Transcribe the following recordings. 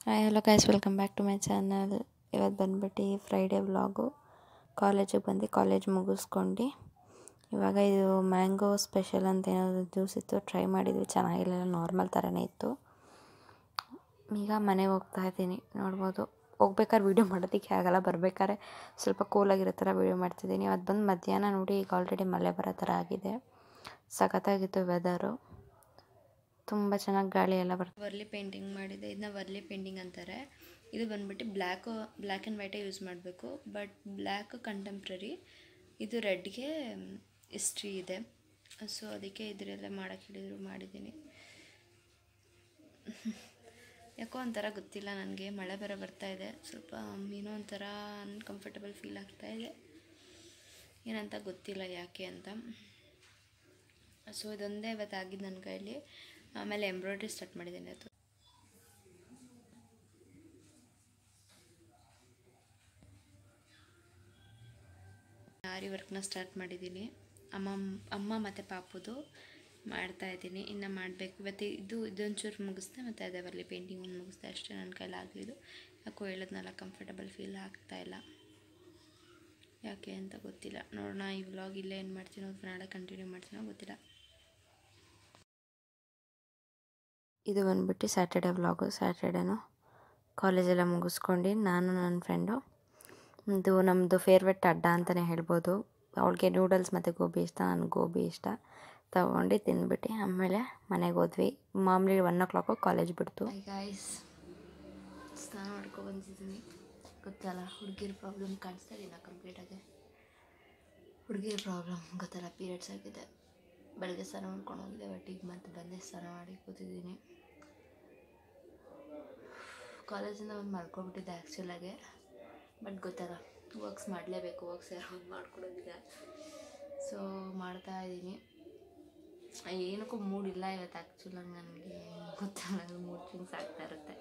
Hi hello guys, welcome back to my channel. ಇವತ್ತು ಬಂದ್ಬಿಟ್ಟು Friday vlog. ಕಾಲೇಜಿಗೆ ಬಂದು ಕಾಲೇಜ್ ಮುಗಿಸ್ಕೊಂಡು ಇವಾಗ ಇದು ಮ್ಯಾಂಗೋ ಸ್ಪೆಷಲ್ ಅಂತ ಏನಾದರೂ ಜ್ಯೂಸ್ ಇತ್ತು, ಟ್ರೈ ಮಾಡಿದ್ವಿ. ಚೆನ್ನಾಗಿರಲಿಲ್ಲ, ನಾರ್ಮಲ್ ಥರನೇ ಇತ್ತು. ಈಗ ಮನೆಗೆ ಹೋಗ್ತಾ ಇದ್ದೀನಿ. ನೋಡ್ಬೋದು, ಹೋಗ್ಬೇಕಾದ್ರೆ ವೀಡಿಯೋ ಮಾಡೋದಕ್ಕೆ ಆಗಲ್ಲ, ಬರಬೇಕಾದ್ರೆ ಸ್ವಲ್ಪ ಕೂಲಾಗಿರೋ ಥರ ವೀಡಿಯೋ ಮಾಡ್ತಿದ್ದೀನಿ. ಅದು ಬಂದು ಮಧ್ಯಾಹ್ನ ನೋಡಿ, ಈಗ ಆಲ್ರೆಡಿ ಮಳೆ ಬರೋ ಥರ ಆಗಿದೆ. ಸಖತ್ತಾಗಿತ್ತು ವೆದರು, ತುಂಬ ಚೆನ್ನಾಗಿ ಗಾಳಿ ಎಲ್ಲ ಬರ್ತದೆ. ವರ್ಲಿ ಪೇಂಟಿಂಗ್ ಮಾಡಿದೆ, ಇದನ್ನ ವರ್ಲಿ ಪೇಂಟಿಂಗ್ ಅಂತಾರೆ. ಇದು ಬಂದ್ಬಿಟ್ಟು ಬ್ಲ್ಯಾಕ್ ಆ್ಯಂಡ್ ವೈಟೇ ಯೂಸ್ ಮಾಡಬೇಕು. ಬಟ್ ಬ್ಲ್ಯಾಕ್ ಕಂಟೆಂಪ್ರರಿ, ಇದು ರೆಡ್ಗೆ ಹಿಸ್ಟ್ರಿ ಇದೆ. ಸೊ ಅದಕ್ಕೆ ಇದರೆಲ್ಲ ಮಾಡೋಕ್ಕೆ ಹೇಳಿದ್ರು, ಮಾಡಿದ್ದೀನಿ. ಯಾಕೋ ಒಂಥರ ಗೊತ್ತಿಲ್ಲ ನನಗೆ, ಮಳೆ ಬೇರೆ ಬರ್ತಾಯಿದೆ. ಸ್ವಲ್ಪ ಏನೋ ಒಂಥರ ಅನ್ಕಂಫರ್ಟಬಲ್ ಫೀಲ್ ಆಗ್ತಾಯಿದೆ. ಏನಂತ ಗೊತ್ತಿಲ್ಲ ಯಾಕೆ ಅಂತ. ಸೊ ಇದೊಂದೇ ಇವತ್ತು ಆಗಿದ್ದು ನನ್ನ ಕೈಯಲ್ಲಿ. ಆಮೇಲೆ ಎಂಬ್ರಾಯ್ಡ್ರಿ ಸ್ಟಾರ್ಟ್ ಮಾಡಿದ್ದೀನಿ. ಅದು ಆರಿ ವರ್ಕ್ನ ಸ್ಟಾರ್ಟ್ ಮಾಡಿದ್ದೀನಿ. ಅಮ್ಮ ಮತ್ತು ಪಾಪುದು ಮಾಡ್ತಾಯಿದ್ದೀನಿ. ಇನ್ನು ಮಾಡಬೇಕು. ಇವತ್ತು ಇದೊಂಚೂರು ಮುಗಿಸ್ದೆ, ಮತ್ತು ಅದೇ ಬರಲಿ ಪೇಂಟಿಂಗ್ ಒಂದು ಮುಗಿಸ್ದೆ ಅಷ್ಟೇ. ನನ್ನ ಕೈಲಿ ಆಗಲಿದ್ದು. ಯಾಕೋ ಹೇಳೋದ್ನಲ್ಲ, ಕಂಫರ್ಟಬಲ್ ಫೀಲ್ ಆಗ್ತಾಯಿಲ್ಲ. ಯಾಕೆ ಅಂತ ಗೊತ್ತಿಲ್ಲ. ನೋಡೋಣ, ಈ ವ್ಲಾಗ್ ಇಲ್ಲೇ ಏನು ಮಾಡ್ತೀನೋ ಅಥವಾ ನಾಳೆ ಕಂಟಿನ್ಯೂ ಮಾಡ್ತೀನೋ ಗೊತ್ತಿಲ್ಲ. ಇದು ಬಂದ್ಬಿಟ್ಟು ಸ್ಯಾಟರ್ಡೆ ವ್ಲಾಗು. ಸ್ಯಾಟರ್ಡೇನು ಕಾಲೇಜೆಲ್ಲ ಮುಗಿಸ್ಕೊಂಡು ನಾನು ನನ್ನ ಫ್ರೆಂಡು, ಇದು ನಮ್ಮದು ಫೇವ್ರೆಟ್ ಅಡ್ಡ ಅಂತಲೇ ಹೇಳ್ಬೋದು. ಅವಳಿಗೆ ನೂಡಲ್ಸ್ ಮತ್ತು ಗೋಬಿ ಇಷ್ಟ, ನನಗೆ ಗೋಬಿ ಇಷ್ಟ. ತೊಗೊಂಡು ತಿಂದ್ಬಿಟ್ಟು ಆಮೇಲೆ ಮನೆಗೆ ಹೋದ್ವಿ. ಮಾಮೂಲಿ 1 o'clock ಕಾಲೇಜ್ ಬಿಡ್ತು. ಗೈಸ್, ಸ್ನಾನ ಮಾಡ್ಕೊಬಂದಿದ್ದೀನಿ. ಗೊತ್ತಲ್ಲ, ಹುಡುಗಿರ ಪ್ರಾಬ್ಲಮ್ ಕಾಣಿಸ್ತಾ ಇದೀನ ಕಂಪ್ಲೀಟಾಗಿ. ಹುಡುಗಿರ ಪ್ರಾಬ್ಲಮ್ ಗೊತ್ತಲ್ಲ, ಪೀರಿಯಡ್ಸ್ ಆಗಿದೆ. ಬೆಳಗ್ಗೆ ಸ್ನಾನ ಮಾಡ್ಕೊಂಡು ಹೋಗಿದೆ, ಬಟ್ ಈಗ ಮತ್ತೆ ಬಂದೆ ಸ್ನಾನ ಮಾಡಿ ಕೂತಿದ್ದೀನಿ. ಕಾಲೇಜಿಂದ ಒಂದು ಮಲ್ಕೊಬಿಟ್ಟಿದ್ದೆ ಆ್ಯಕ್ಚುಲಾಗೆ, ಬಟ್ ಗೊತ್ತಲ್ಲ, ವರ್ಕ್ಸ್ ಮಾಡಲೇಬೇಕು. ವರ್ಕ್ಸ್ ಯಾರು ಮಾಡ್ಕೊಡೋದಿಲ್ಲ. ಸೊ ಮಾಡ್ತಾಯಿದ್ದೀನಿ. ಏನಕ್ಕೂ ಮೂಡಿಲ್ಲ ಇವತ್ತು ಆ್ಯಕ್ಚುಲಾಗಿ. ನನಗೆ ಗೊತ್ತಲ್ಲ, ಮೂಡ್ ಸ್ವಿಂಗ್ಸ್ ಆಗ್ತಾ ಇರುತ್ತೆ.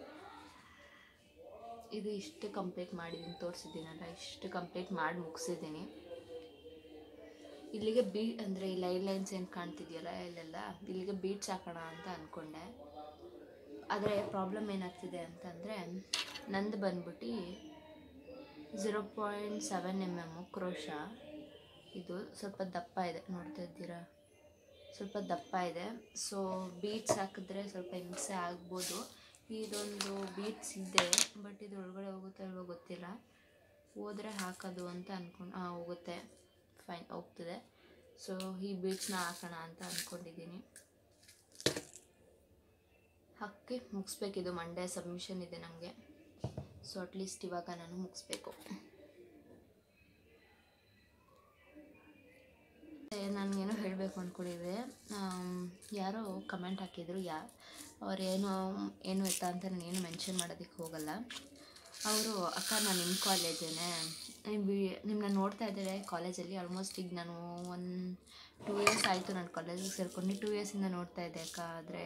ಇದು ಇಷ್ಟು ಕಂಪ್ಲೀಟ್ ಮಾಡಿದ್ದೀನಿ, ತೋರಿಸಿದ್ದೀನಲ್ಲ, ಇಷ್ಟು ಕಂಪ್ಲೀಟ್ ಮಾಡಿ ಮುಗಿಸಿದ್ದೀನಿ. ಇಲ್ಲಿಗೆ ಅಂದರೆ ಈ ಲೈನ್ಸ್ ಏನು ಕಾಣ್ತಿದೆಯಲ್ಲ ಇಲ್ಲೆಲ್ಲ, ಇಲ್ಲಿಗೆ ಬೀಟ್ಸ್ ಹಾಕೋಣ ಅಂತ ಅಂದ್ಕೊಂಡೆ. ಆದರೆ ಪ್ರಾಬ್ಲಮ್ ಏನಾಗ್ತಿದೆ ಅಂತಂದರೆ, ನಂದು ಬಂದ್ಬಿಟ್ಟು 0.7 mm ಕ್ರೋಶ. ಇದು ಸ್ವಲ್ಪ ದಪ್ಪ ಇದೆ, ನೋಡ್ತಾ ಇದ್ದೀರಾ, ಸ್ವಲ್ಪ ದಪ್ಪ ಇದೆ. ಸೊ ಬೀಟ್ಸ್ ಹಾಕಿದ್ರೆ ಸ್ವಲ್ಪ ಹಿಂಸೆ ಆಗ್ಬೋದು. ಇದೊಂದು ಬೀಟ್ಸ್ ಇದೆ, ಬಟ್ ಇದು ಒಳಗಡೆ ಹೋಗುತ್ತೆ ಅಲ್ವೋ ಗೊತ್ತಿಲ್ಲ. ಹೋದರೆ ಹಾಕೋದು ಅಂತ ಅಂದ್ಕೊಂಡು, ಹೋಗುತ್ತೆ, ಫೈನ್, ಹೋಗ್ತದೆ. ಸೊ ಈ ಬೀಟ್ಸ್ನ ಹಾಕೋಣ ಅಂತ ಅಂದ್ಕೊಂಡಿದ್ದೀನಿ. ಹಾಕಿ ಮುಗಿಸ್ಬೇಕಿದು. ಮಂಡೇ ಸಬ್ಮಿಷನ್ ಇದೆ ನನಗೆ. ಸೊ ಅಟ್ಲೀಸ್ಟ್ ಇವಾಗ ನಾನು ಮುಗಿಸ್ಬೇಕು. ನನಗೇನೋ ಹೇಳಬೇಕು ಅಂದ್ಕೊಂಡಿದ್ದೆ. ಯಾರೋ ಕಮೆಂಟ್ ಹಾಕಿದ್ರು, ಅವ್ರು ಏನು ಎತ್ತ ಅಂತ ನಾನೇನು ಮೆನ್ಷನ್ ಮಾಡೋದಕ್ಕೆ ಹೋಗಲ್ಲ. ಅವರು, ಅಕ್ಕ ನಾನು ನಿಮ್ಮ ಕಾಲೇಜೇನೆ, ನಿಮ್ಮನ್ನ ನೋಡ್ತಾ ಇದ್ದಾರೆ ಕಾಲೇಜಲ್ಲಿ. ಆಲ್ಮೋಸ್ಟ್ ಈಗ ನಾನು 2 years ಆಯಿತು ನಾನು ಕಾಲೇಜಿಗೆ ಸೇರ್ಕೊಂಡು. 2 yearಸಿಂದ ನೋಡ್ತಾ ಇದ್ದೆ ಅಕ್ಕ. ಆದರೆ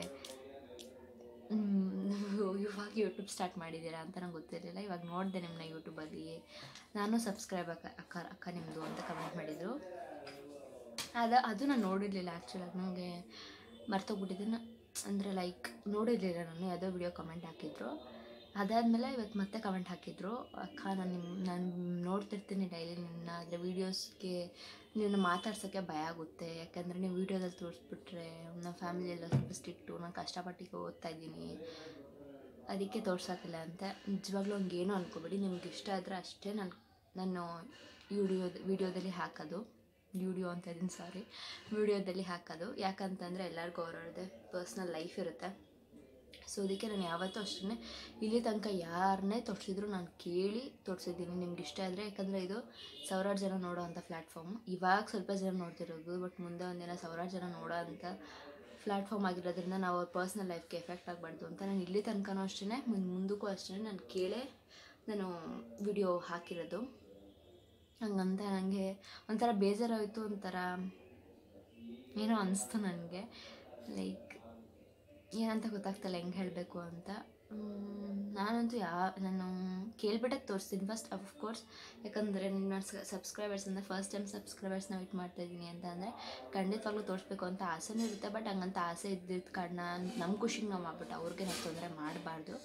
ಇವಾಗ ಯೂಟ್ಯೂಬ್ ಸ್ಟಾರ್ಟ್ ಮಾಡಿದ್ದೀರಾ ಅಂತ ನಂಗೆ ಗೊತ್ತಿರಲಿಲ್ಲ. ಇವಾಗ ನೋಡಿದೆ ನಿಮ್ಮನ್ನ ಯೂಟ್ಯೂಬಲ್ಲಿ. ನಾನು ಸಬ್ಸ್ಕ್ರೈಬ್ ಅಕ್ಕ ನಿಮ್ಮದು ಅಂತ ಕಮೆಂಟ್ ಮಾಡಿದರು. ಅದು ನಾನು ನೋಡಿರಲಿಲ್ಲ ಆ್ಯಕ್ಚುಲಾಗಿ. ನನಗೆ ಮರ್ತೋಗ್ಬಿಟ್ಟಿದ್ದೆ. ಅಂದರೆ ಲೈಕ್ ನೋಡಿರಲಿಲ್ಲ ನಾನು. ಯಾವುದೋ ವಿಡಿಯೋ ಕಮೆಂಟ್ ಹಾಕಿದ್ರು. ಅದಾದಮೇಲೆ ಇವತ್ತು ಮತ್ತೆ ಕಮೆಂಟ್ ಹಾಕಿದ್ರು, ಅಕ್ಕ ನಾನು ನೋಡ್ತಿರ್ತೀನಿ ಡೈಲಿ ನಿಮ್ಮನ್ನ. ಆದರೆ ವೀಡಿಯೋಸ್ಗೆ ನಿಮ್ಮನ್ನ ಮಾತಾಡ್ಸೋಕ್ಕೆ ಭಯ ಆಗುತ್ತೆ. ಯಾಕೆಂದರೆ ನೀವು ವೀಡಿಯೋದಲ್ಲಿ ತೋರಿಸ್ಬಿಟ್ರೆ ನಮ್ಮ ಫ್ಯಾಮಿಲಿಯೆಲ್ಲ ಸ್ವಲ್ಪ ಸ್ಟ್ರಿಕ್ಟು. ನಾನು ಕಷ್ಟಪಟ್ಟು ಓದ್ತಾ ಇದ್ದೀನಿ, ಅದಕ್ಕೆ ತೋರ್ಸೋಕ್ಕಿಲ್ಲ ಅಂತ. ನಿಜವಾಗ್ಲೂ ಹಂಗೇನು ಅಂದ್ಕೊಬೇಡಿ. ನಿಮ್ಗೆ ಇಷ್ಟ ಆದರೆ ಅಷ್ಟೇ ನಾನು ವೀಡಿಯೋದಲ್ಲಿ ಹಾಕೋದು. ವಿಡಿಯೋದಲ್ಲಿ ಹಾಕೋದು. ಯಾಕಂತಂದರೆ ಎಲ್ಲರಿಗೂ ಅವ್ರವ್ರದ್ದೇ ಪರ್ಸ್ನಲ್ ಲೈಫ್ ಇರುತ್ತೆ. ಸೊ ಅದಕ್ಕೆ ನಾನು ಯಾವತ್ತೂ ಅಷ್ಟೇ ಇಲ್ಲಿ ತನಕ ಯಾರನ್ನೇ ತೋರಿಸಿದ್ರು ನಾನು ಕೇಳಿ ತೋರಿಸಿದ್ದೀನಿ. ನಿಮ್ಗೆ ಇಷ್ಟ ಆದರೆ, ಯಾಕಂದರೆ ಇದು 1000 ಜನ ನೋಡೋ ಅಂಥ ಪ್ಲ್ಯಾಟ್ಫಾರ್ಮು. ಇವಾಗ ಸ್ವಲ್ಪ ಜನ ನೋಡ್ತಿರೋದು, ಬಟ್ ಮುಂದೆ ಒಂದಿನ 1000 ಜನ ನೋಡೋ ಅಂಥ ಪ್ಲ್ಯಾಟ್ಫಾರ್ಮ್ ಆಗಿರೋದ್ರಿಂದ ನಾವು ಅವ್ರ ಪರ್ಸ್ನಲ್ ಲೈಫ್ಗೆ ಎಫೆಕ್ಟ್ ಆಗಬಾರ್ದು ಅಂತ ನಾನು ಇಲ್ಲಿ ತನಕನೂ ಅಷ್ಟೇ, ಮುಂದಕ್ಕೂ ಅಷ್ಟೇ ನಾನು ಕೇಳೇ ವಿಡಿಯೋ ಹಾಕಿರೋದು. ಹಂಗಂತ ನನಗೆ ಒಂಥರ ಬೇಜಾರಾಯಿತು, ಒಂಥರ ಏನೋ ಅನಿಸ್ತು ನನಗೆ. ಲೈಕ್ ಏನಂತ ಗೊತ್ತಾಗ್ತಾಯಿಲ್ಲ ಹೆಂಗೆ ಹೇಳಬೇಕು ಅಂತ. ನಾನಂತೂ ನಾನು ಕೇಳ್ಬಿಟ್ಟೆ ತೋರಿಸ್ತೀನಿ ಫಸ್ಟ್, ಅಫ್ಕೋರ್ಸ್. ಯಾಕಂದರೆ ನನ್ನ ಸಬ್ಸ್ಕ್ರೈಬರ್ಸ್ ಅಂದರೆ ಫಸ್ಟ್ ಟೈಮ್ ಸಬ್ಸ್ಕ್ರೈಬರ್ಸ್ನ ವೇಟ್ ಮಾಡ್ತಾಯಿದ್ದೀನಿ ಅಂತ ಅಂದರೆ ಖಂಡಿತವಾಗ್ಲೂ ತೋರಿಸ್ಬೇಕು ಅಂತ ಆಸೆನೂ ಇರುತ್ತೆ. ಬಟ್ ಹಂಗಂತ ಆಸೆ ಇದ್ದಿದ್ದ ಕಾರಣ ನಮ್ಮ ಖುಷಿಗೆ ನಾವು ಮಾಡ್ಬಿಟ್ಟು ಅವ್ರಿಗೆ ನಾವು ತೊಂದರೆ ಮಾಡಬಾರ್ದು.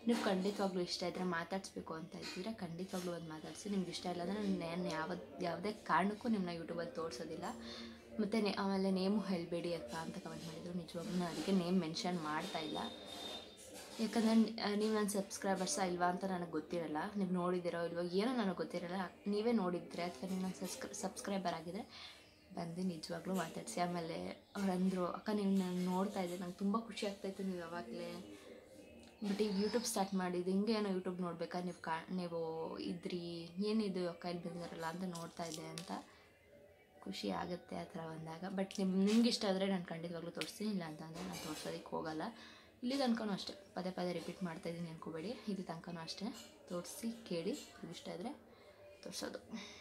ನೀವು ಖಂಡಿತವಾಗ್ಲೂ ಇಷ್ಟ ಇದ್ದರೆ ಮಾತಾಡಿಸ್ಬೇಕು ಅಂತ ಇದ್ದರೆ ಖಂಡಿತವಾಗ್ಲೂ ಒಂದು ಮಾತಾಡಿಸಿ. ನಿಮ್ಗೆ ಇಷ್ಟ ಇಲ್ಲ ಅಂದರೆ ನಾನು ಯಾವುದೇ ಕಾರಣಕ್ಕೂ ನಿಮ್ಮನ್ನ ಯೂಟ್ಯೂಬಲ್ಲಿ ತೋರಿಸೋದಿಲ್ಲ. ಮತ್ತು ಆಮೇಲೆ ನೇಮು ಹೇಳಬೇಡಿ ಅಕ್ಕ ಅಂತ ಕಮೆಂಟ್ ಮಾಡಿದರು. ನಿಜವಾಗ್ಲೂ ನಾನು ಅದಕ್ಕೆ ನೇಮ್ ಮೆನ್ಷನ್ ಮಾಡ್ತಾಯಿಲ್ಲ, ಯಾಕಂದರೆ ನೀವು ನನ್ನ ಸಬ್ಸ್ಕ್ರೈಬರ್ಸಾ ಇಲ್ವಾ ಅಂತ ನನಗೆ ಗೊತ್ತಿರಲ್ಲ. ನೀವು ನೋಡಿದಿರೋ ಇಲ್ವೋ ಏನೋ ನನಗೆ ಗೊತ್ತಿರಲ್ಲ. ನೀವೇ ನೋಡಿದರೆ ಅಥವಾ ನೀವು ನನ್ನ ಸಬ್ಸ್ಕ್ರೈಬರ್ ಆಗಿದ್ದರೆ ಬಂದು ನಿಜವಾಗ್ಲೂ ಮಾತಾಡಿಸಿ. ಆಮೇಲೆ ಅವರಂದರು, ಅಕ್ಕ ನೀವು ನಾನು ನೋಡ್ತಾ ಇದ್ದೆ, ನಂಗೆ ತುಂಬ ಖುಷಿ ಆಗ್ತಾಯಿತ್ತು ನೀವು ಯಾವಾಗಲೇ, ಬಟ್ ಈಗ ಯೂಟ್ಯೂಬ್ ಸ್ಟಾರ್ಟ್ ಮಾಡಿದ್ದು ಹಿಂಗೆ ಏನೋ ಯೂಟ್ಯೂಬ್ ನೋಡ್ಬೇಕಾ ನೀವು ಇದ್ರಿ ಏನಿದು ಅಕ್ಕ ಇಲ್ಲಿ ಬಂದಿರಲ್ಲ ಅಂತ ನೋಡ್ತಾ ಇದ್ದೆ ಅಂತ ಖುಷಿ ಆಗುತ್ತೆ ಆ ಥರ ಬಂದಾಗ. ಬಟ್ ನಿಮ್ಗೆ ಇಷ್ಟ ಆದರೆ ನಾನು ಖಂಡಿತವಾಗ್ಲೂ ತೋರಿಸ್ತೀನಿ, ಇಲ್ಲ ಅಂತಂದರೆ ನಾನು ತೋರಿಸೋದಕ್ಕೆ ಹೋಗಲ್ಲ. ಇಲ್ಲಿ ತನಕನೂ ಅಷ್ಟೇ, ಪದೇ ಪದೇ ರಿಪೀಟ್ ಮಾಡ್ತಾಯಿದ್ದೀನಿ ಅನ್ಕೋಬೇಡಿ. ಇಲ್ಲಿ ತನಕನೂ ಅಷ್ಟೇ, ತೋರಿಸಿ ಕೇಳಿ, ಇಷ್ಟ ಇದ್ದರೆ ತೋರಿಸೋದು.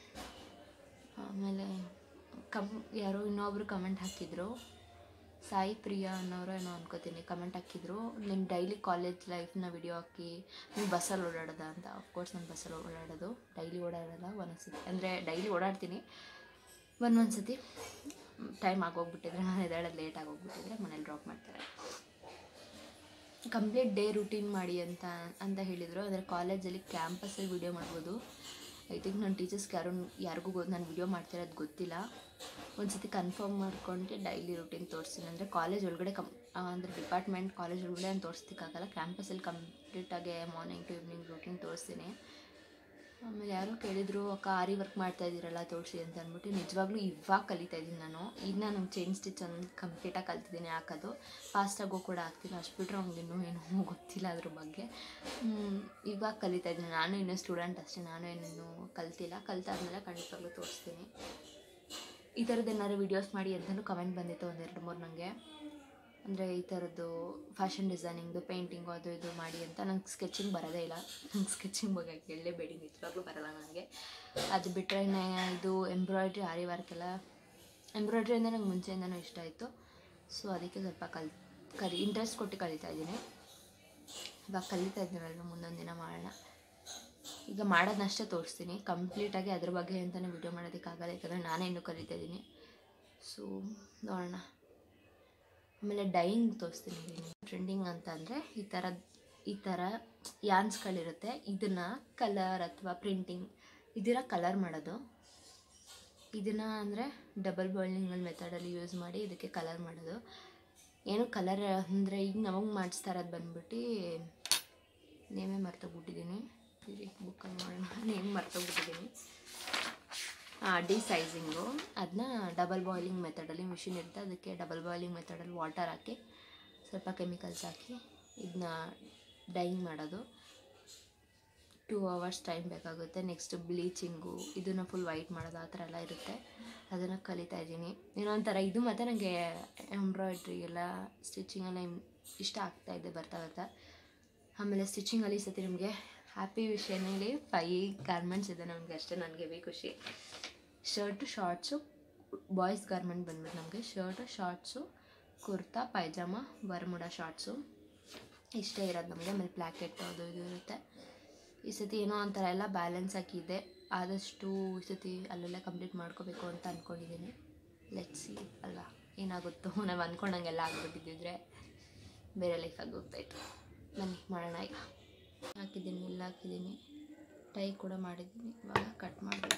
ಆಮೇಲೆ ಯಾರೋ ಇನ್ನೊಬ್ರು ಕಮೆಂಟ್ ಹಾಕಿದ್ರು, ಸಾಯಿ ಪ್ರಿಯಾ ಅನ್ನೋರು ಏನೋ ಅನ್ಕೋತೀನಿ, ಕಮೆಂಟ್ ಹಾಕಿದ್ರು, ನಿಮ್ಮ ಡೈಲಿ ಕಾಲೇಜ್ ಲೈಫ್ನ ವಿಡಿಯೋ ಹಾಕಿ ನೀವು ಬಸ್ಸಲ್ಲಿ ಓಡಾಡೋದ ಅಂತ. ಅಫ್ಕೋರ್ಸ್ ನಾನು ಬಸ್ಸಲ್ಲಿ ಓಡಾಡೋದು, ಡೈಲಿ ಓಡಾಡೋಲ್ಲ, ಒಂದೊಂದ್ಸತಿ ಅಂದರೆ ಡೈಲಿ ಓಡಾಡ್ತೀನಿ, ಒಂದೊಂದ್ಸತಿ ಟೈಮ್ ಆಗೋಗ್ಬಿಟ್ಟಿದ್ರೆ, ನಾನು ಎದ್ದೇಳೋದು ಲೇಟ್ ಆಗೋಗ್ಬಿಟ್ಟಿದ್ರೆ ಮನೇಲಿ ಡ್ರಾಪ್ ಮಾಡ್ತಾರೆ. ಕಂಪ್ಲೀಟ್ ಡೇ ರೂಟೀನ್ ಮಾಡಿ ಅಂತ ಹೇಳಿದರು. ಅಂದರೆ ಕಾಲೇಜಲ್ಲಿ ಕ್ಯಾಂಪಸಲ್ಲಿ ವೀಡಿಯೋ ಮಾಡ್ಬೋದು. ಐ ಥಿಂಕ್ ನನ್ನ ಟೀಚರ್ಸ್ಗೆ ಯಾರಿಗೂ ನಾನು ವೀಡಿಯೋ ಮಾಡ್ತಿರೋದು ಗೊತ್ತಿಲ್ಲ. ಒಂದು ಸತಿ ಕನ್ಫರ್ಮ್ ಮಾಡ್ಕೊಂಡು ಡೈಲಿ ರೂಟೀನ್ ತೋರಿಸ್ತೀನಿ. ಅಂದರೆ ಕಾಲೇಜ್ ಒಳಗಡೆ ಅಂದರೆ ಡಿಪಾರ್ಟ್ಮೆಂಟ್ ಕಾಲೇಜ್ ಒಳಗಡೆ ನಾನು ತೋರಿಸ್ತಿಕ್ಕಾಗಲ್ಲ, ಕ್ಯಾಂಪಸಲ್ಲಿ ಕಂಪ್ಲೀಟಾಗಿ ಮಾರ್ನಿಂಗ್ ಟು ಈವ್ನಿಂಗ್ ರೂಟೀನ್ ತೋರಿಸ್ತೀನಿ. ಆಮೇಲೆ ಯಾರೋ ಕೇಳಿದರು, ಅಕ್ಕ ಆರಿ ವರ್ಕ್ ಮಾಡ್ತಾಯಿದ್ದೀರಲ್ಲ ತೋರಿಸಿ ಅಂತ ಅಂದ್ಬಿಟ್ಟು. ನಿಜವಾಗ್ಲೂ ಇವಾಗ ಕಲಿತಾ ಇದ್ದೀನಿ ನಾನು. ಈಗ ನಾನು ಚೈನ್ ಸ್ಟಿಚ್ ಒಂದು ಕಂಪ್ಲೀಟಾಗಿ ಕಲ್ತಿದ್ದೀನಿ ಹಾಕೋದು, ಫಾಸ್ಟಾಗೋ ಕೂಡ ಆಗ್ತೀನಿ. ಅಷ್ಟು ಬಿಟ್ಟರೆ ಅವ್ನಿಗೆ ಇನ್ನೂ ಏನೂ ಗೊತ್ತಿಲ್ಲ ಅದ್ರ ಬಗ್ಗೆ. ಇವಾಗ ಕಲಿತಾ ಇದ್ದೀನಿ ನಾನು, ಇನ್ನೂ ಸ್ಟೂಡೆಂಟ್ ಅಷ್ಟೇ, ನಾನು ಏನೇನು ಕಲ್ತಿಲ್ಲ. ಕಲ್ತಾದ್ಮೇಲೆ ಖಂಡಿತವಾಗ್ಲೂ ತೋರಿಸ್ತೀನಿ. ಈ ಥರದ್ದು ಏನಾದ್ರು ವೀಡಿಯೋಸ್ ಮಾಡಿ ಅಂತಲೂ ಕಮೆಂಟ್ ಬಂದಿತ್ತು 1-2-3 ನನಗೆ. ಅಂದರೆ ಈ ಥರದ್ದು ಫ್ಯಾಷನ್ ಡಿಸೈನಿಂಗ್ದು, ಪೇಂಟಿಂಗು ಅದು ಇದು ಮಾಡಿ ಅಂತ. ನಂಗೆ ಸ್ಕೆಚಿಂಗ್ ಬರೋದೇ ಇಲ್ಲ, ನಂಗೆ ಸ್ಕೆಚಿಂಗ್ ಬಗ್ಗೆ ಕೇಳಲೇಬೇಡಿ, ನಿಜವಾಗ್ಲೂ ಬರೋಲ್ಲ ನನಗೆ. ಅದು ಬಿಟ್ಟರೆ ಇದು ಎಂಬ್ರಾಯ್ಡ್ರಿ, ಆರಿ ವರ್ಕ್ ಎಲ್ಲ, ಎಂಬ್ರಾಯ್ಡ್ರಿ ಅಂದರೆ ನಂಗೆ ಮುಂಚೆಯಿಂದನೂ ಇಷ್ಟ ಆಯಿತು. ಸೊ ಅದಕ್ಕೆ ಸ್ವಲ್ಪ ಇಂಟ್ರೆಸ್ಟ್ ಕೊಟ್ಟು ಕಲಿತಾ ಇದ್ದೀನಿ. ಇವಾಗ ಕಲಿತಾ ಇದ್ದೀನಲ್ಲ, ಮುಂದೊಂದು ದಿನ ಮಾಡೋಣ. ಈಗ ಮಾಡೋದನ್ನಷ್ಟೇ ತೋರಿಸ್ತೀನಿ, ಕಂಪ್ಲೀಟಾಗಿ ಅದ್ರ ಬಗ್ಗೆ ಅಂತಲೇ ವೀಡಿಯೋ ಮಾಡೋದಕ್ಕಾಗಲ್ಲ, ಯಾಕಂದರೆ ನಾನೇ ಇನ್ನೂ ಕಲಿತಾ ಇದ್ದೀನಿ. ಸೊ ನೋಡೋಣ. ಆಮೇಲೆ ಡೈಯಿಂಗ್ ತೋರಿಸ್ತೀನಿ. ಟ್ರೆಂಡಿಂಗ್ ಅಂತ ಅಂದರೆ ಈ ಥರ ಯಾನ್ಸ್ಗಳಿರುತ್ತೆ, ಇದನ್ನು ಕಲರ್ ಅಥವಾ ಪ್ರಿಂಟಿಂಗ್ ಇದರ ಕಲರ್ ಮಾಡೋದು. ಇದನ್ನು ಅಂದರೆ ಡಬಲ್ ಬಾಯ್ಲಿಂಗ್ ಮೆಥಡಲ್ಲಿ ಯೂಸ್ ಮಾಡಿ ಇದಕ್ಕೆ ಕಲರ್ ಮಾಡೋದು. ಏನು ಕಲರ್ ಅಂದರೆ ಈಗ ನಮಗೆ ಮಾಡಿಸ್ತಾ ಇರೋದು ಬಂದ್ಬಿಟ್ಟು ನೇಮೇ ಮರ್ತೋಗ್ಬಿಟ್ಟಿದ್ದೀನಿ, ಬುಕ್ಕಲ್ಲಿ ಮಾಡೋಣ, ನೇಮ್ ಮರ್ತೋಗ್ಬಿಟ್ಟಿದ್ದೀನಿ. ಡಿಸೈಸಿಂಗು, ಅದನ್ನ ಡಬಲ್ ಬಾಯ್ಲಿಂಗ್ ಮೆಥಡಲ್ಲಿ ಮಿಷಿನ್ ಇರುತ್ತೆ, ಅದಕ್ಕೆ ಡಬಲ್ ಬಾಯ್ಲಿಂಗ್ ಮೆಥಡಲ್ಲಿ ವಾಟರ್ ಹಾಕಿ ಸ್ವಲ್ಪ ಕೆಮಿಕಲ್ಸ್ ಹಾಕಿ ಇದನ್ನ ಡೈಯಿಂಗ್ ಮಾಡೋದು. 2 hours ಟೈಮ್ ಬೇಕಾಗುತ್ತೆ. ನೆಕ್ಸ್ಟ್ ಬ್ಲೀಚಿಂಗು, ಇದನ್ನು ಫುಲ್ ವೈಟ್ ಮಾಡೋದು, ಆ ಥರ ಎಲ್ಲ ಇರುತ್ತೆ. ಅದನ್ನು ಕಲಿತಾ ಇದ್ದೀನಿ. ಇನ್ನೊಂಥರ ಇದು. ಮತ್ತು ನನಗೆ ಎಂಬ್ರಾಯ್ಡ್ರಿ ಎಲ್ಲ ಸ್ಟಿಚಿಂಗೆಲ್ಲ ಇಷ್ಟ ಆಗ್ತಾಯಿದೆ ಬರ್ತಾ. ಆಮೇಲೆ ಸ್ಟಿಚಿಂಗಲ್ಲಿ ಈ ಸತಿ ನಿಮಗೆ ಹ್ಯಾಪಿ ವಿಷಯದಲ್ಲಿ 5 ಗಾರ್ಮೆಂಟ್ಸ್ ಇದೆ ನಮಗೆ, ಅಷ್ಟೇ ನನಗೆ ಖುಷಿ. ಶರ್ಟು ಶಾರ್ಟ್ಸು, ಬಾಯ್ಸ್ ಗಾರ್ಮೆಂಟ್ ಬಂದ್ಬಿಟ್ಟು ನಮಗೆ shirt shorts, kurta pyjama, Bermuda shorts ಇಷ್ಟೇ ಇರೋದು ನಮಗೆ. ಆಮೇಲೆ ಪ್ಲ್ಯಾಕೆಟ್ ಅದು ಇದು ಇರುತ್ತೆ. ಈ ಸತಿ ಏನೋ ಒಂಥರ ಎಲ್ಲ ಬ್ಯಾಲೆನ್ಸ್ ಹಾಕಿದೆ. ಆದಷ್ಟು ಈ ಸತಿ ಅಲ್ಲೆಲ್ಲ ಕಂಪ್ಲೀಟ್ ಮಾಡ್ಕೋಬೇಕು ಅಂತ ಅಂದ್ಕೊಂಡಿದ್ದೀನಿ. ಲೆಟ್ಸ್ ಸಿ ಅಲ್ವಾ ಏನಾಗುತ್ತೋ. ನಾವು ಅಂದ್ಕೊಂಡಂಗೆಲ್ಲ ಆಗ್ಬಿಟ್ಟಿದ್ದಿದ್ರೆ ಬೇರೆ ಲೈಫಾಗಿ ಹೋಗ್ತಾಯಿತ್ತು. ಬನ್ನಿ ಮಾಡೋಣ. ಈಗ ಹಾಕಿದ್ದೀನಿ, ಎಲ್ಲ ಹಾಕಿದ್ದೀನಿ, ಟೈ ಕೂಡ ಮಾಡಿದ್ದೀನಿ. ಇವಾಗ ಕಟ್ ಮಾಡಬೇಕು.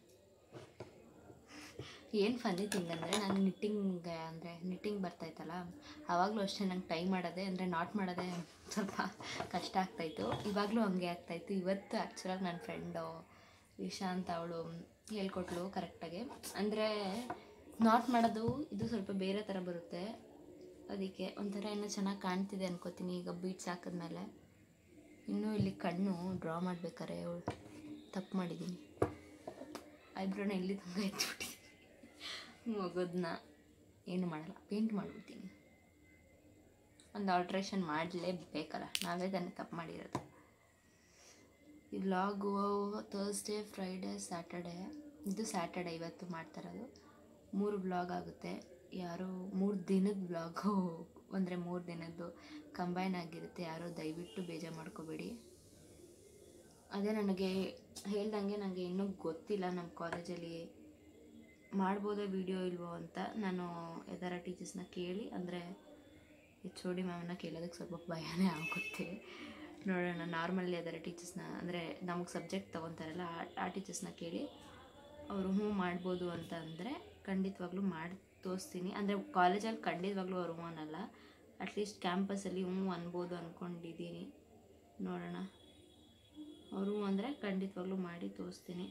ಏನು ಫನ್ನಿ ಥಿಂಗ್ ಅಂದರೆ, ನಾನು ನಿಟ್ಟಿಂಗ್ ಬರ್ತಾಯಿತ್ತಲ್ಲ, ಆವಾಗಲೂ ಅಷ್ಟೇ ನಂಗೆ ಟೈ ಮಾಡೋದೇ ಅಂದರೆ ನಾಟ್ ಮಾಡೋದೇ ಸ್ವಲ್ಪ ಕಷ್ಟ ಆಗ್ತಾಯಿತ್ತು. ಇವಾಗಲೂ ಹಂಗೆ ಆಗ್ತಾಯಿತ್ತು. ಇವತ್ತು ಆ್ಯಕ್ಚುಲಾಗಿ ನನ್ನ ಫ್ರೆಂಡು ವಿಶಾ ಅಂತ ಅವಳು ಹೇಳ್ಕೊಟ್ಲು ಕರೆಕ್ಟಾಗಿ. ಅಂದರೆ ನಾಟ್ ಮಾಡೋದು ಇದು ಸ್ವಲ್ಪ ಬೇರೆ ಥರ ಬರುತ್ತೆ, ಅದಕ್ಕೆ ಒಂಥರ ಇನ್ನೂ ಚೆನ್ನಾಗಿ ಕಾಣ್ತಿದೆ ಅನ್ಕೋತೀನಿ. ಈಗ ಬೀಟ್ಸ್ ಹಾಕಿದ್ಮೇಲೆ ಇನ್ನೂ ಇಲ್ಲಿ ಕಣ್ಣು ಡ್ರಾ ಮಾಡ್ಬೇಕಾರೆ ತಪ್ಪು ಮಾಡಿದ್ದೀನಿ. ಐಬ್ರೋನ ಇಲ್ಲಿ ತುಂಬ ಎತ್ಬಿಟ್ಟಿದ್ದೀನಿ. ಮಗದನ್ನ ಏನು ಮಾಡಲ್ಲ, ಪೇಂಟ್ ಮಾಡಿಬಿಡ್ತೀನಿ. ಒಂದು ಆಲ್ಟ್ರೇಷನ್ ಮಾಡಲೇಬೇಕಲ್ಲ, ನಾವೇ ತಾನೇ ತಪ್ಪು ಮಾಡಿರೋದು. ಈ ವ್ಲಾಗು ಥರ್ಸ್ಡೇ, ಫ್ರೈಡೇ, ಸ್ಯಾಟರ್ಡೇ, ಇದು ಸ್ಯಾಟರ್ಡೇ ಇವತ್ತು ಮಾಡ್ತಾಯಿರೋದು. 3 ವ್ಲಾಗ್ ಆಗುತ್ತೆ. ಯಾರೋ 3 ದಿನದ ವ್ಲಾಗು, ಅಂದರೆ 3 ದಿನದ್ದು ಕಂಬೈನ್ ಆಗಿರುತ್ತೆ. ಯಾರೋ ದಯವಿಟ್ಟು ಬೇಜಾರು ಮಾಡ್ಕೋಬೇಡಿ. ಅದೇ ನನಗೆ ಹೇಳ್ದಂಗೆ ನನಗೆ ಇನ್ನೂ ಗೊತ್ತಿಲ್ಲ ನಮ್ಮ ಕಾಲೇಜಲ್ಲಿ ಮಾಡ್ಬೋದೇ ವೀಡಿಯೋ ಇಲ್ವೋ ಅಂತ. ನಾನು ಯಾವ್ದಾರ ಟೀಚರ್ಸ್ನ ಕೇಳಿ, ಅಂದರೆ HOD ಮ್ಯಾಮ್ನ ಕೇಳೋದಕ್ಕೆ ಸ್ವಲ್ಪ ಭಯನೇ ಆಗುತ್ತೆ. ನೋಡೋಣ. ನಾರ್ಮಲಿ ಅದರ ಟೀಚರ್ಸ್ನ ಅಂದರೆ ನಮಗೆ ಸಬ್ಜೆಕ್ಟ್ ತೊಗೊತಾರಲ್ಲ ಆ ಟೀಚರ್ಸ್ನ ಕೇಳಿ ಅವರು ಹ್ಞೂ ಮಾಡ್ಬೋದು ಅಂತ ಅಂದರೆ ಖಂಡಿತವಾಗ್ಲೂ ಮಾಡಿ ತೋರಿಸ್ತೀನಿ. ಅಂದರೆ ಕಾಲೇಜಲ್ಲಿ ಖಂಡಿತವಾಗ್ಲೂ ಅವ್ರು ಹ್ಞೂ ಅನ್ನಲ್ಲ, ಅಟ್ಲೀಸ್ಟ್ ಕ್ಯಾಂಪಸಲ್ಲಿ ಹ್ಞೂ ಅನ್ಬೋದು ಅಂದ್ಕೊಂಡಿದ್ದೀನಿ. ನೋಡೋಣ, ಅವರು ಅಂದರೆ ಖಂಡಿತವಾಗ್ಲೂ ಮಾಡಿ ತೋರಿಸ್ತೀನಿ.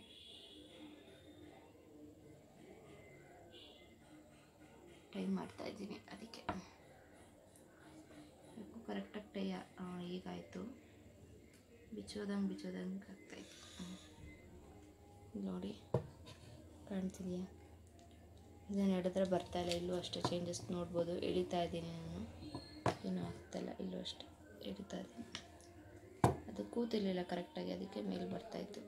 ಟೈಮ್ ಮಾಡ್ತಾಯಿದ್ದೀನಿ, ಅದಕ್ಕೆ ಕರೆಕ್ಟಾಗಿ ಈಗಾಯಿತು. ಬಿಚ್ಚೋದಂಗೆ ಆಗ್ತಾಯಿತ್ತು. ನೋಡಿ ಕಾಣ್ತಿದೆಯಾ? ಇದನ್ನು ಹಿಡಿದ್ರೆ ಬರ್ತಾಯಿಲ್ಲ. ಇಲ್ಲೂ ಅಷ್ಟೇ ಚೇಂಜಸ್ ನೋಡ್ಬೋದು. ಎಳಿತಾ ಇದ್ದೀನಿ ನಾನು, ಏನೂ ಆಗ್ತಾಯಿಲ್ಲ. ಇಲ್ಲೂ ಅಷ್ಟೇ ಎಳಿತಾ ಇದ್ದೀನಿ. ಅದು ಕೂತಿರ್ಲಿಲ್ಲ ಕರೆಕ್ಟಾಗಿ, ಅದಕ್ಕೆ ಮೇಲೆ ಬರ್ತಾಯಿತ್ತು.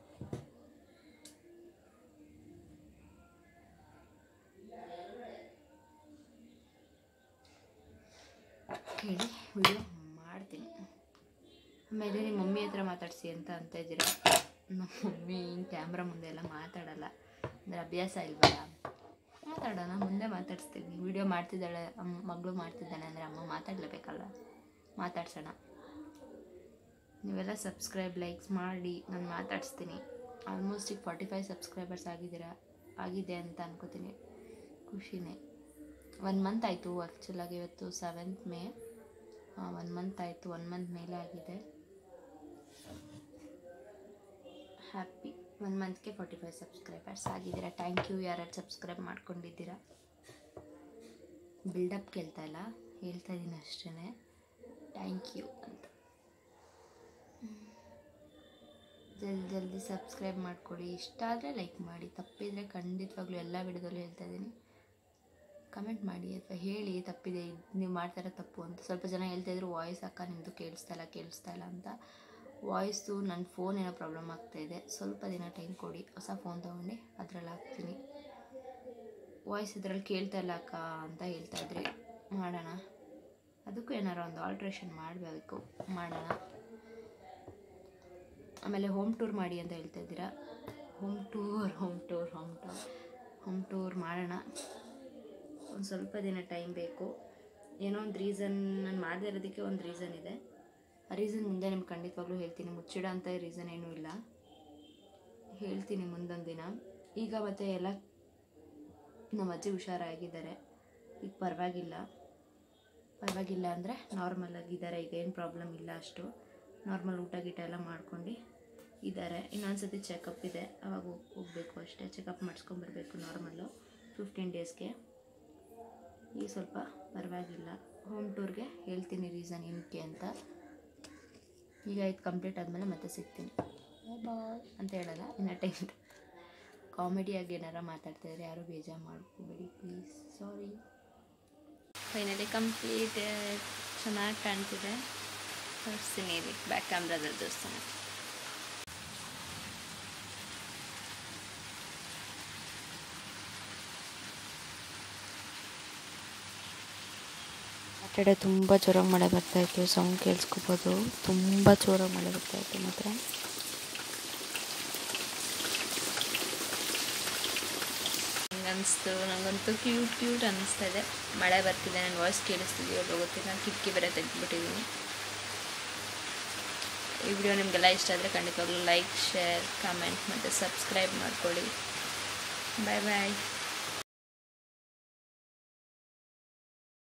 ಕೇಳಿ ವಿಡಿಯೋ ಮಾಡ್ತೀನಿ. ಆಮೇಲೆ ನಿಮ್ಮ ಮಮ್ಮಿ ಹತ್ರ ಮಾತಾಡಿಸಿ ಅಂತ ಇದ್ದೀರಾ. ನಮ್ಮ ಮಮ್ಮಿ ಕ್ಯಾಮ್ರಾ ಮುಂದೆ ಎಲ್ಲ ಮಾತಾಡಲ್ಲ, ಅಂದರೆ ಅಭ್ಯಾಸ ಇಲ್ವಲ್ಲ. ಮಾತಾಡೋಣ, ಮುಂದೆ ಮಾತಾಡಿಸ್ತೀನಿ. ವಿಡಿಯೋ ಮಾಡ್ತಿದ್ದಾಳೆ ಮಗಳು ಮಾಡ್ತಿದ್ದಾಳೆ ಅಂದರೆ ಅಮ್ಮ ಮಾತಾಡಲೇಬೇಕಲ್ಲ, ಮಾತಾಡ್ಸೋಣ. ನೀವೆಲ್ಲ ಸಬ್ಸ್ಕ್ರೈಬ್ ಲೈಕ್ಸ್ ಮಾಡಿ ನಾನು ಮಾತಾಡಿಸ್ತೀನಿ. ಆಲ್ಮೋಸ್ಟ್ ಈಗ 45 ಸಬ್ಸ್ಕ್ರೈಬರ್ಸ್ ಆಗಿದೆ ಅಂತ ಅನ್ಕೋತೀನಿ. ಖುಷಿನೇ. 1 ಮಂತ್ ಆಯಿತು ಆ್ಯಕ್ಚುಲಾಗಿ. ಇವತ್ತು 7th ಮೇ. 1 ಮಂತ್ ಆಯಿತು, 1 ಮಂತ್ ಮೇಲೆ ಆಗಿದೆ. ಹ್ಯಾಪಿ. 1 ಮಂತ್ಗೆ 45 ಸಬ್ಸ್ಕ್ರೈಬರ್ಸ್ ಆಗಿದ್ದೀರಾ. ಥ್ಯಾಂಕ್ ಯು ಯಾರ್ಯಾರು ಸಬ್ಸ್ಕ್ರೈಬ್ ಮಾಡ್ಕೊಂಡಿದ್ದೀರಾ. ಬಿಲ್ಡಪ್ ಕೇಳ್ತಾ ಇಲ್ಲ, ಹೇಳ್ತಾ ಇದ್ದೀನಿ ಅಷ್ಟೇ, ಥ್ಯಾಂಕ್ ಯು ಅಂತ. ಜಲ್ದಿ ಸಬ್ಸ್ಕ್ರೈಬ್ ಮಾಡ್ಕೊಳ್ಳಿ. ಇಷ್ಟ ಆದರೆ ಲೈಕ್ ಮಾಡಿ, ತಪ್ಪಿದರೆ ಖಂಡಿತವಾಗ್ಲೂ ಎಲ್ಲ ವಿಡಿಯೋದಲ್ಲೂ ಹೇಳ್ತಾ ಇದ್ದೀನಿ ಕಮೆಂಟ್ ಮಾಡಿ ಅಥವಾ ಹೇಳಿ ತಪ್ಪಿದೆ, ನೀವು ಮಾಡ್ತಾರೋ ತಪ್ಪು ಅಂತ. ಸ್ವಲ್ಪ ಜನ ಹೇಳ್ತಾಯಿದ್ರು ವಾಯ್ಸ್ ಅಕ್ಕ ನಿಮ್ಮದು ಕೇಳಿಸ್ತಾ ಇಲ್ಲ ಅಂತ. ವಾಯ್ಸು ನನ್ನ ಫೋನ್ ಏನೋ ಪ್ರಾಬ್ಲಮ್ ಆಗ್ತಾಯಿದೆ, ಸ್ವಲ್ಪ ದಿನ ಟೈಮ್ ಕೊಡಿ, ಹೊಸ ಫೋನ್ ತೊಗೊಂಡು ಅದರಲ್ಲಿ ಹಾಕ್ತೀನಿ. ವಾಯ್ಸ್ ಇದರಲ್ಲಿ ಕೇಳ್ತಾ ಇಲ್ಲ ಅಕ್ಕ ಅಂತ ಹೇಳ್ತಾಯಿದ್ರಿ. ಮಾಡೋಣ, ಅದಕ್ಕೂ ಏನಾರು ಒಂದು ಆಲ್ಟ್ರೇಷನ್ ಮಾಡಬೇಕು, ಮಾಡೋಣ. ಆಮೇಲೆ ಹೋಮ್ ಟೂರ್ ಮಾಡಿ ಅಂತ ಹೇಳ್ತಾಯಿದ್ದೀರಾ. ಹೋಮ್ ಟೂರ್ ಮಾಡೋಣ. ಒಂದು ಸ್ವಲ್ಪ ದಿನ ಟೈಮ್ ಬೇಕು. ಏನೋ ಒಂದು ರೀಸನ್, ನಾನು ಮಾಡದೇ ಇರೋದಕ್ಕೆ ಒಂದು ರೀಸನ್ ಇದೆ. ಆ ರೀಸನ್ ಮುಂದೆ ನಿಮ್ಗೆ ಖಂಡಿತವಾಗ್ಲೂ ಹೇಳ್ತೀನಿ. ಮುಚ್ಚಿಡೋ ಅಂಥ ರೀಸನ್ ಏನೂ ಇಲ್ಲ, ಹೇಳ್ತೀನಿ ಮುಂದೊಂದು ದಿನ. ಈಗ ಮತ್ತೆ ಎಲ್ಲ ನಮ್ಮ ಅಜ್ಜಿ ಹುಷಾರಾಗಿದ್ದಾರೆ, ಈಗ ಪರವಾಗಿಲ್ಲ ಅಂದರೆ ನಾರ್ಮಲ್ ಆಗಿದ್ದಾರೆ. ಈಗ ಏನು ಪ್ರಾಬ್ಲಮ್ ಇಲ್ಲ, ಅಷ್ಟು ನಾರ್ಮಲ್ ಊಟ ಗೀಟ ಎಲ್ಲ ಮಾಡ್ಕೊಂಡು ಇದ್ದಾರೆ. ಇನ್ನೊಂದು ಸತಿ ಚೆಕಪ್ ಇದೆ, ಅವಾಗ ಹೋಗಬೇಕು ಅಷ್ಟೇ. ಚೆಕಪ್ ಮಾಡಿಸ್ಕೊಂಬರ್ಬೇಕು ನಾರ್ಮಲ್ಲು 15 ಡೇಸ್ಗೆ. ಈಗ ಸ್ವಲ್ಪ ಪರವಾಗಿಲ್ಲ. ಹೋಮ್ ಟೂರ್ಗೆ ಹೇಳ್ತೀನಿ ರೀಸನ್ ಏನಕ್ಕೆ ಅಂತ. ಈಗ ಇದು ಕಂಪ್ಲೀಟ್ ಆದಮೇಲೆ ಮತ್ತೆ ಸಿಗ್ತೀನಿ. ಬಾಯ್ ಅಂತ ಹೇಳಲ್ಲ, ಇನ್ನೂ ಟೈಮ್. ಕಾಮಿಡಿಯಾಗಿ ಏನಾರ ಮಾತಾಡ್ತಾಯಿದ್ರೆ ಯಾರೂ ಬೇಜಾರು ಮಾಡ್ಕೋಬೇಡಿ ಪ್ಲೀಸ್, ಸಾರಿ. Finally completed. ಚೆನ್ನಾಗಿ ಕಾಣ್ತಿದೆ. ತೋರಿಸ್ತೀನಿ ಇಲ್ಲಿ ಬ್ಯಾಕ್ ಕ್ಯಾಮ್ರಾದಲ್ಲಿ ತೋರಿಸ್ತೀನಿ. ಸಾಟರ್ಡೆ ತುಂಬ ಜೋರಾಗಿ ಮಳೆ ಬರ್ತಾಯಿತ್ತು, ಸೌಂಡ್ ಕೇಳಿಸ್ಕೋಬೋದು. ತುಂಬ ಜೋರಾಗಿ ಮಳೆ ಬರ್ತಾಯಿತ್ತು ಮಾತ್ರ. ಅನಿಸ್ತು ನನಗಂತೂ ಕ್ಯೂಟ್ ಅನ್ನಿಸ್ತಾ ಇದೆ. ಮಳೆ ಬರ್ತಿದೆ, ನನ್ನ ವಾಯ್ಸ್ ಕೇಳಿಸ್ತಿದೆಯೋ ಗೊತ್ತಿಲ್ಲ, ಕಿಟಕಿ ಬೇರೆ ತೆಗೆದುಬಿಟ್ಟಿದ್ದೀನಿ. ಈ ವಿಡಿಯೋ ನಿಮಗೆಲ್ಲ ಇಷ್ಟ ಆದರೆ ಖಂಡಿತವಾಗ್ಲೂ ಲೈಕ್, ಶೇರ್, ಕಮೆಂಟ್ ಮತ್ತು ಸಬ್ಸ್ಕ್ರೈಬ್ ಮಾಡ್ಕೊಳ್ಳಿ. ಬಾಯ್.